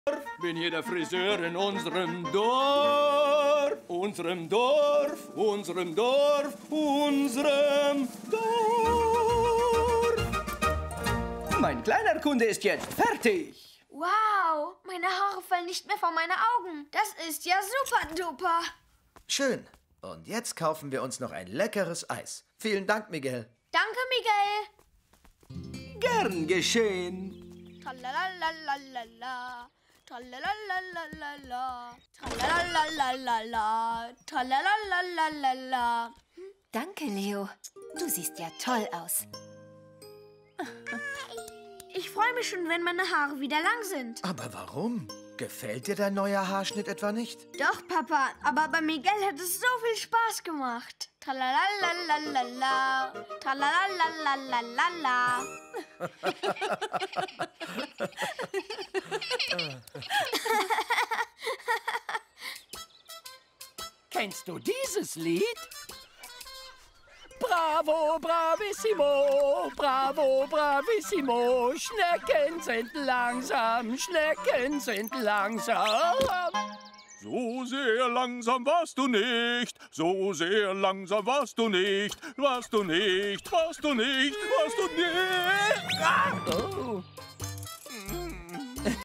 Bin hier der Friseur in unserem Dorf. Unserem Dorf, unserem Dorf, unserem Dorf. Mein kleiner Kunde ist jetzt fertig. Wow, meine Haare fallen nicht mehr vor meine Augen. Das ist ja super duper. Schön. Und jetzt kaufen wir uns noch ein leckeres Eis. Vielen Dank, Miguel. Danke, Miguel. Gern geschehen. Tralalalalala, tralalalalala, tralalalalala, tralalalalala. Danke, Leo. Du siehst ja toll aus. Ich freue mich schon, wenn meine Haare wieder lang sind. Aber warum? Gefällt dir dein neuer Haarschnitt etwa nicht? Doch, Papa, aber bei Miguel hat es so viel Spaß gemacht. Tralalalalala, tralalalalala. Kennst du dieses Lied? Bravo, bravissimo, bravo, bravissimo. Schnecken sind langsam, Schnecken sind langsam. So sehr langsam warst du nicht, so sehr langsam warst du nicht, warst du nicht, warst du nicht, warst du nicht. Ah! Oh.